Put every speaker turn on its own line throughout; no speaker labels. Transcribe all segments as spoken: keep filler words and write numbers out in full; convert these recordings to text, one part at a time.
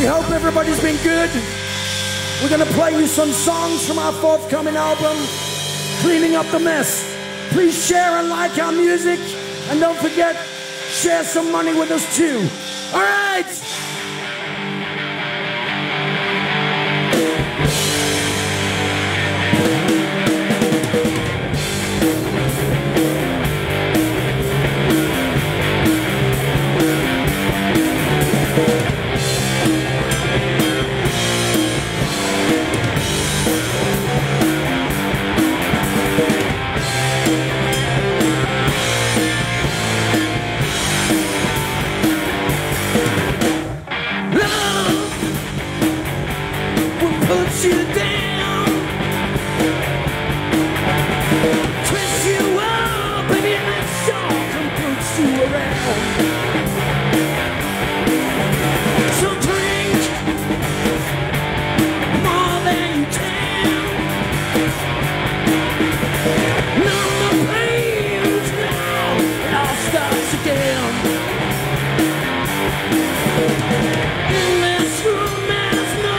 We hope everybody's been good. We're gonna play you some songs from our forthcoming album, Cleaning Up the Mess. Please share and like our music, and don't forget, share some money with us too. All right. Put you down, twist you up, baby, that song can put you around. So drink more than you can. No more pains now, it all starts again. In this room there's no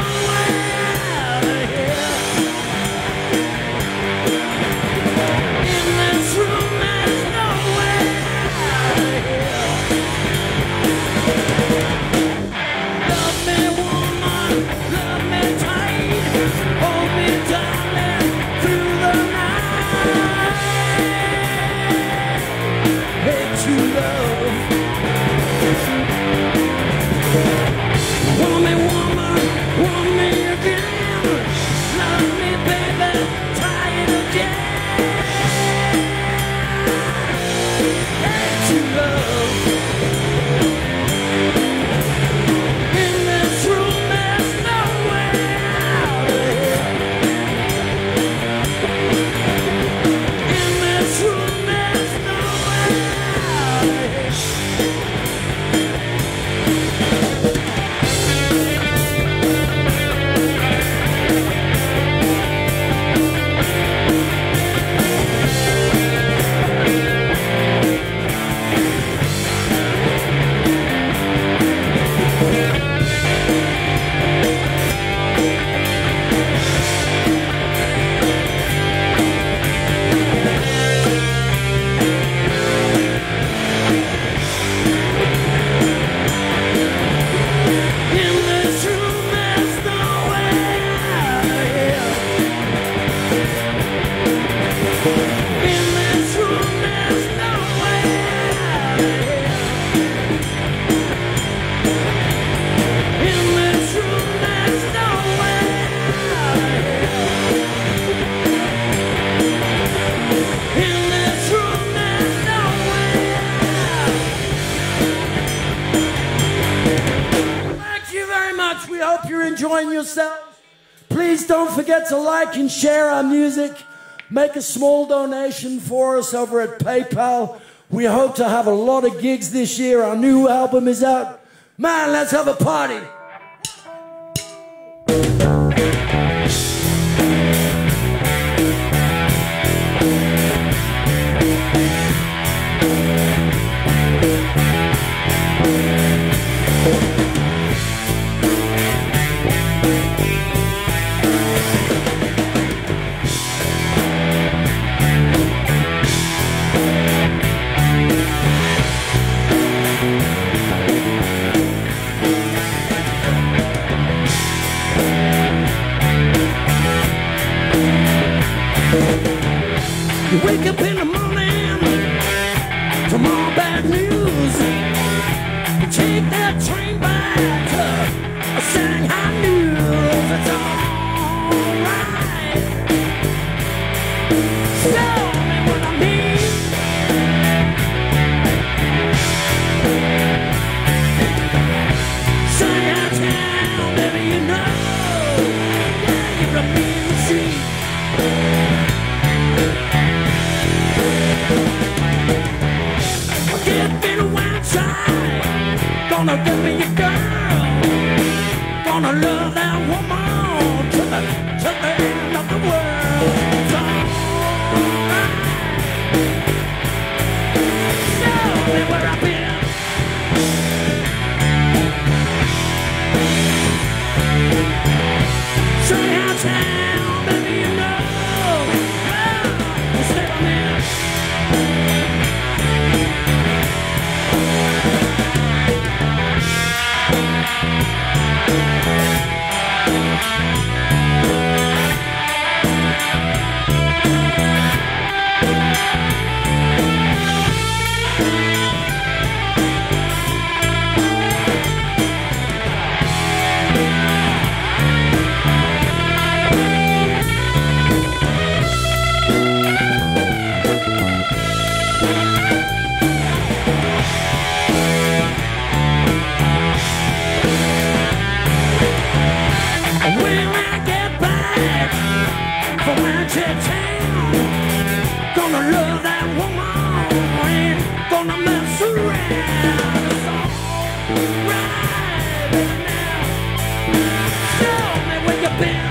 enjoying yourselves. Please don't forget to like and share our music. Make a small donation for us over at PayPal. We hope to have a lot of gigs this year. Our new album is out. Man, let's have a party. You wake up in the morning to more bad news. You take that train back to Shanghai News. It's alright. Tell me what I mean. Shanghai town, baby, you know, yeah, you're a mean machine. Gonna get me a girl, gonna love that woman to the, to the end of the world. It's alright. Tell me where I've been. going to town. Gonna love that woman, ain't gonna mess around. It's alright, baby, now. Show me where you been.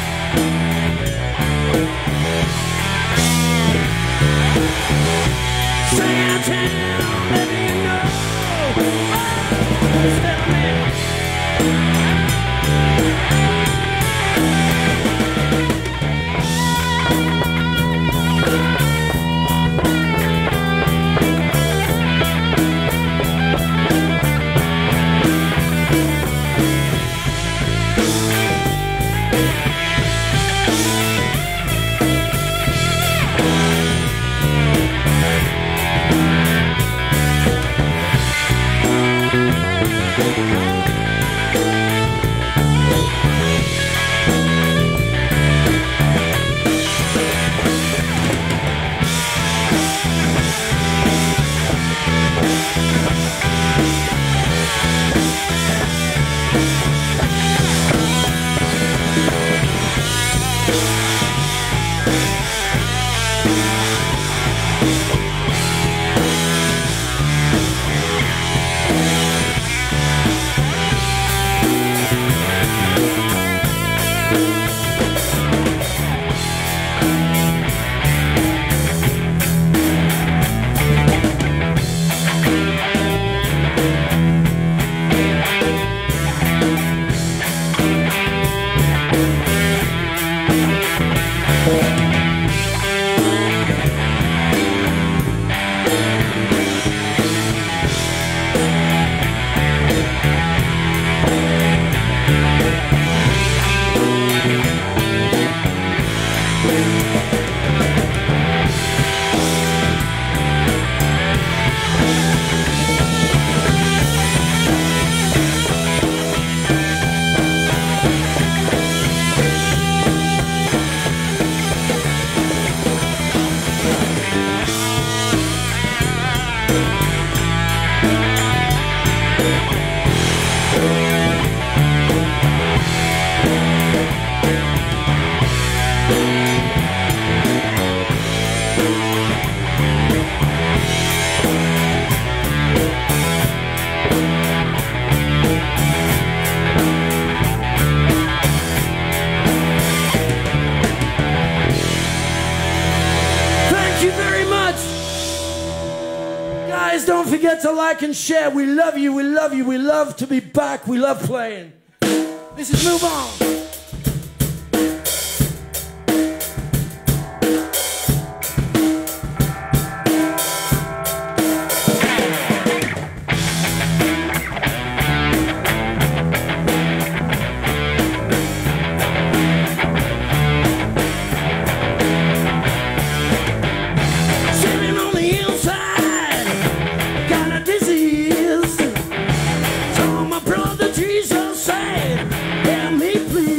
Sandtown, let me know. Oh, tell me. Guys, don't forget to like and share. We love you, we love you, we love to be back. We love playing. This is Move On. Jesus said, hear me please.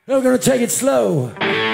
We're gonna take it slow.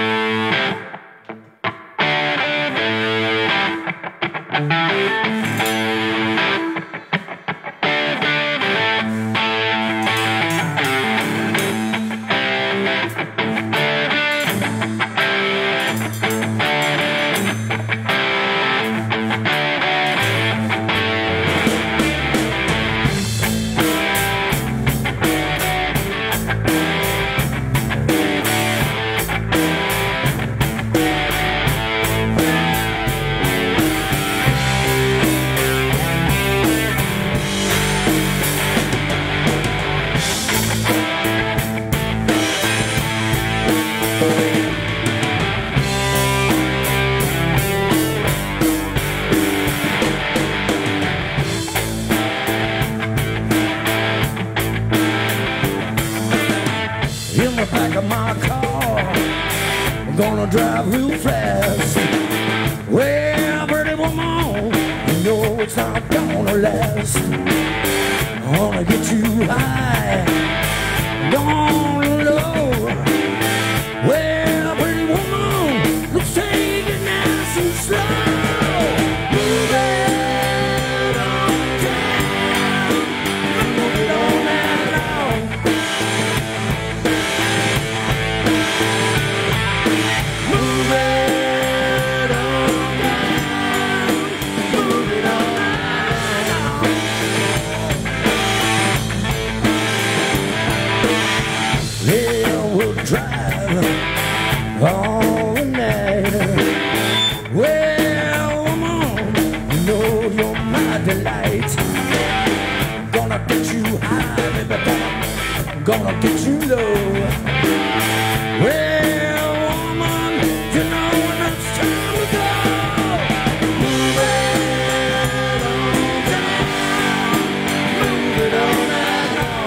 In the back of my car, I'm gonna drive real fast. Well, pretty woman, you know it's not gonna last. I wanna get you high, gonna low. Well, pretty woman, let's take it nice and slow. Move it on down, move it on down. Move it on down, move it on down. Yeah, we'll drive all night. Well, woman, you know you're my delight. Gonna get you high, baby, gonna, gonna get you low. Well, woman, you know when it's time to go. Move it on down, move it on down.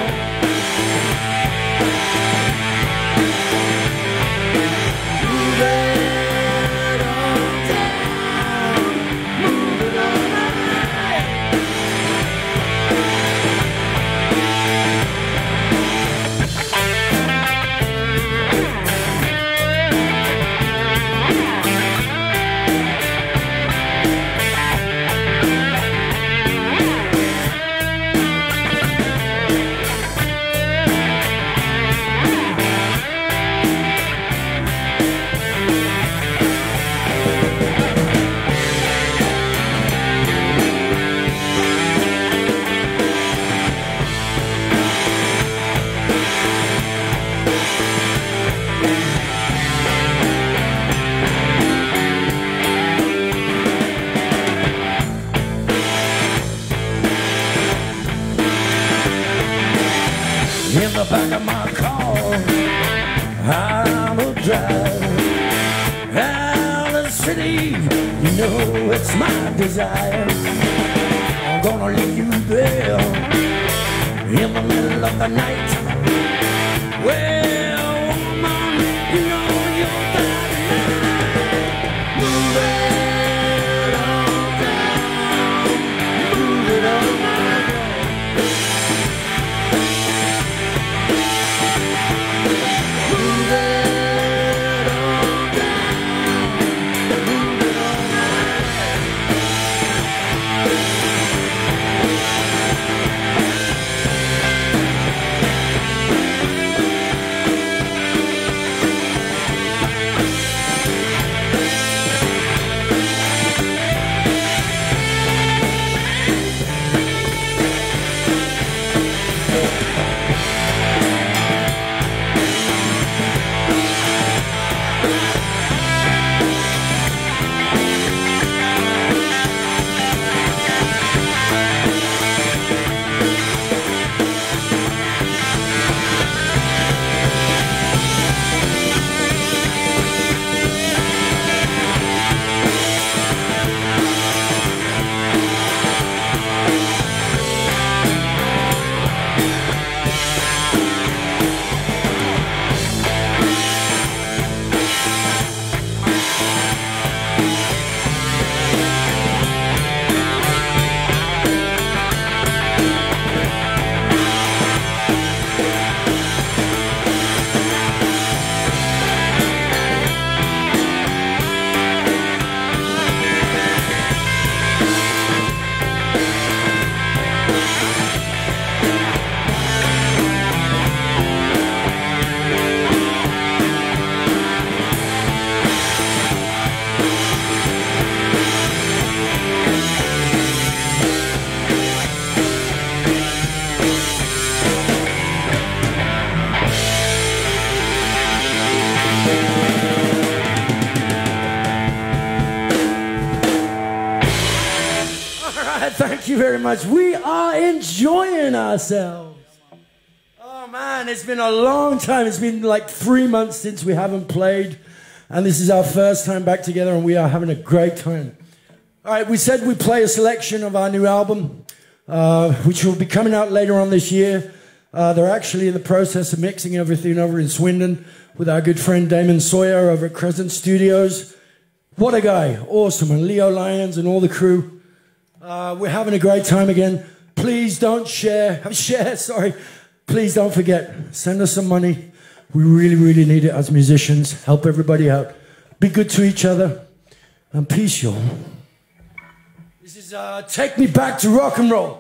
Move it on down, move it on down. In the back of my car, I'm a drive out of the city. You know it's my desire. I'm gonna leave you there in the middle of the night. Well, woman, you know you're dynamite. Move it on down, move it on down. Move it on down, move it on down. Thank you very much. We are enjoying ourselves. Oh man, it's been a long time. It's been like three months since we haven't played. And this is our first time back together and we are having a great time. All right, we said we'd play a selection of our new album, uh, which will be coming out later on this year. Uh, they're actually in the process of mixing everything over in Swindon with our good friend Damon Sawyer over at Crescent Studios. What a guy, awesome, and Leo Lyons and all the crew. Uh, we're having a great time again. Please don't share, share, sorry. Please don't forget, send us some money. We really, really need it as musicians. Help everybody out. Be good to each other. And peace, y'all. This is uh, Take Me Back to Rock and Roll.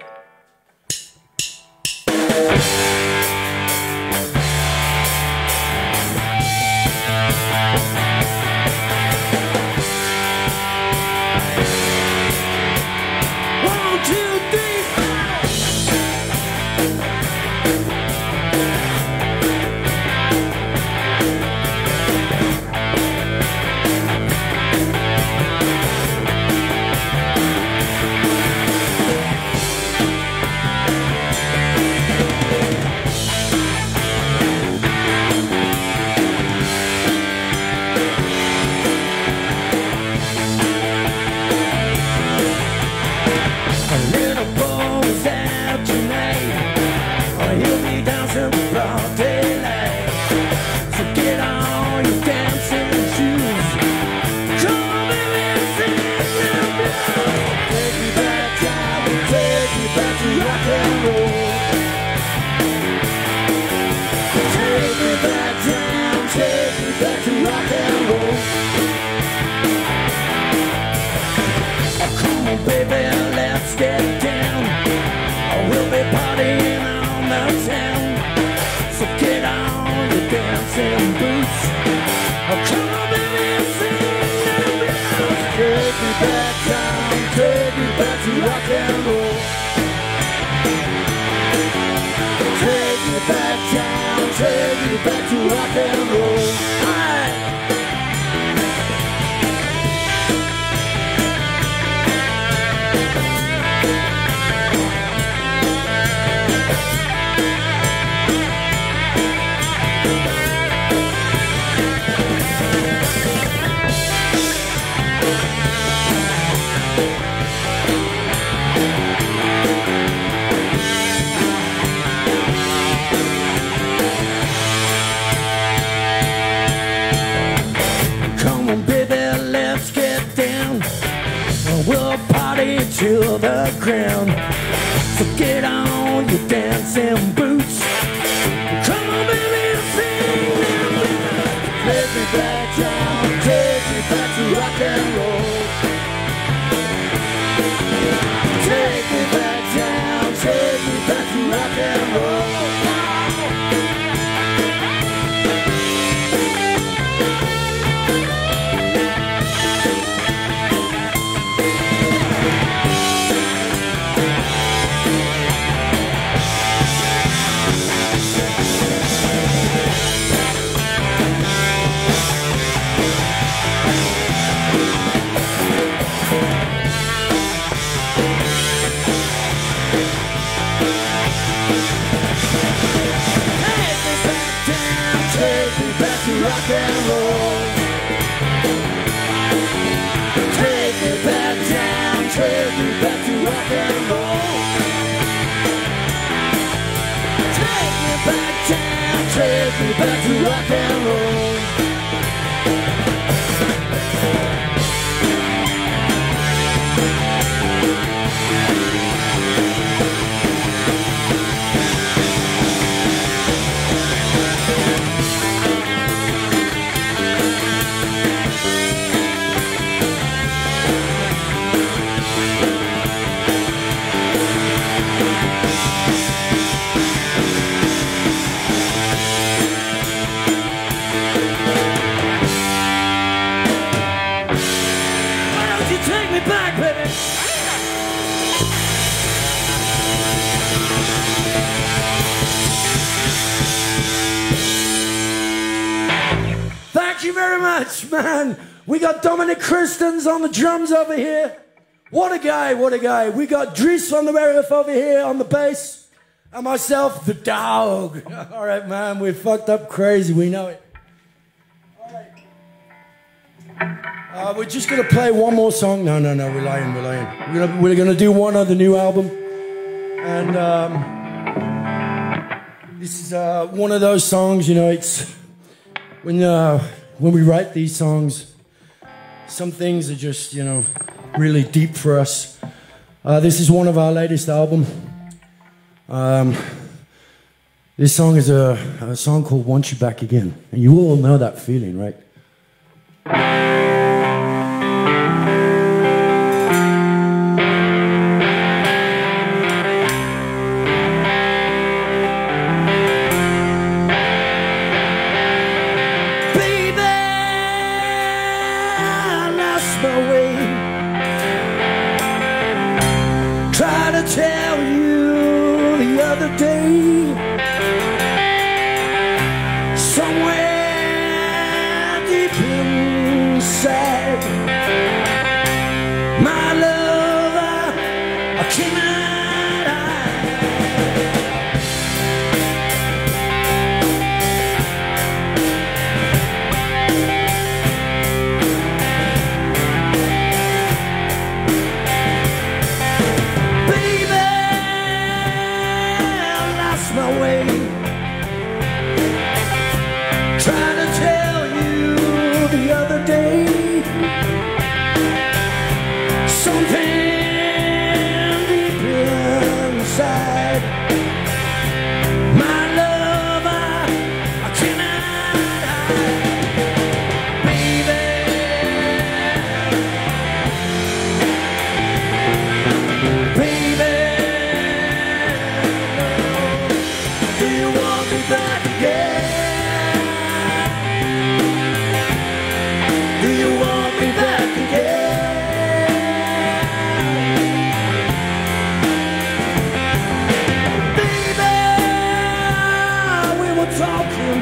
To the ground, so get on your dancing boots. Come on, baby, sing them. Take me back down, take me back to rock and roll. Take me back down, take me back to rock and roll. Rock and roll. Take me back down, take me back to rock and roll. Take me back down, take me back to rock and roll.
Thank you very much, man. We got Dominic Christens on the drums over here. What a guy, what a guy. We got Dries van der Werf over here on the bass, and myself, the dog. All right, man, we fucked up crazy, we know it. All right. Uh, we're just gonna play one more song. No, no, no, we're lying, we're lying. We're gonna, we're gonna do one of the new album. And um, this is uh, one of those songs, you know, it's when, uh, when we write these songs, some things are just, you know, really deep for us. Uh, this is one of our latest album. Um, this song is a, a song called Want You Back Again. And you all know that feeling, right?
Try to tell you the other day, somewhere deep inside, my love, I, I cannot hide. My way, trying to tell you the other day, something deep inside, my love, I, I cannot hide, baby, baby. Back again. Do you want me back again? Baby, we were talking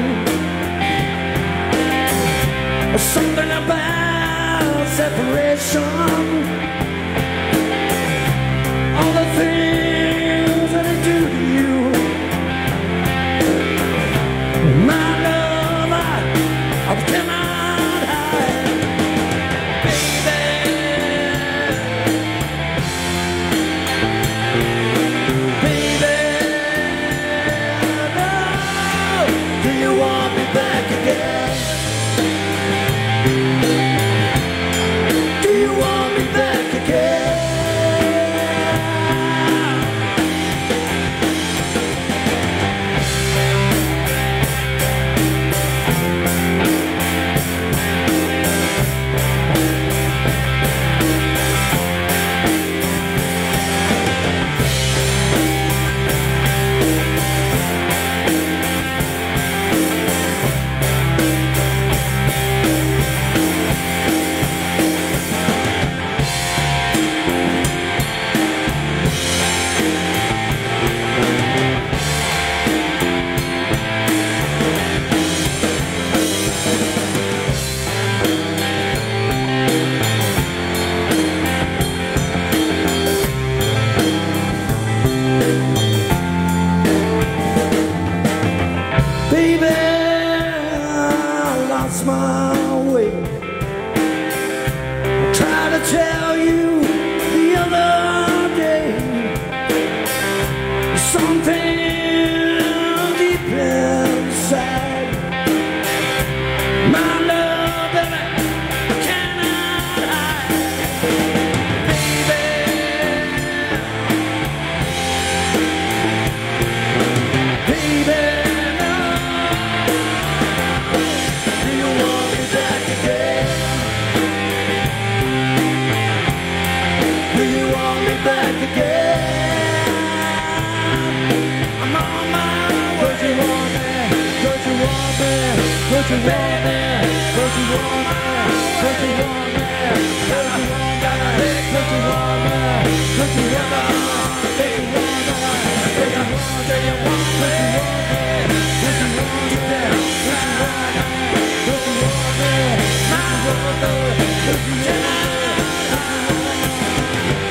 something about separation, all the things that I do to you. My love, I, I cannot hide, baby. Baby, no. Do you want me back again? Do you want me back again? Baby, I lost my way. I tried to tell you the other day, something deep inside, my love, baby, I cannot hide, baby, baby. Back again, I'm on my way. Don't you want me? Don't you want me? Don't you want me? Don't you want me? Don't you want me? Don't you want me? Don't you want me? Don't you want me? Don't you want me? Don't you want me? Don't you want me? Don't you want me? Don't you want me? My brother, don't you want me?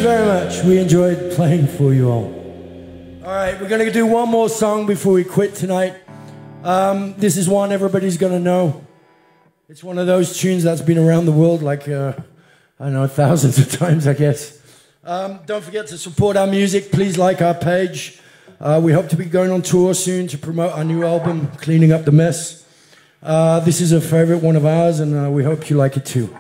very much. We enjoyed playing for you all. All right, we're going to do one more song before we quit tonight. Um, this is one everybody's going to know. It's one of those tunes that's been around the world like, uh, I don't know, thousands of times, I guess. Um, don't forget to support our music. Please like our page. Uh, we hope to be going on tour soon to promote our new album, Cleaning Up the Mess. Uh, this is a favorite one of ours, and uh, we hope you like it too.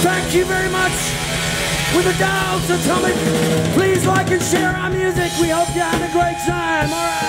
Thank you very much. With the Dogs Atomic. Please like and share our music. We hope you had a great time. All right.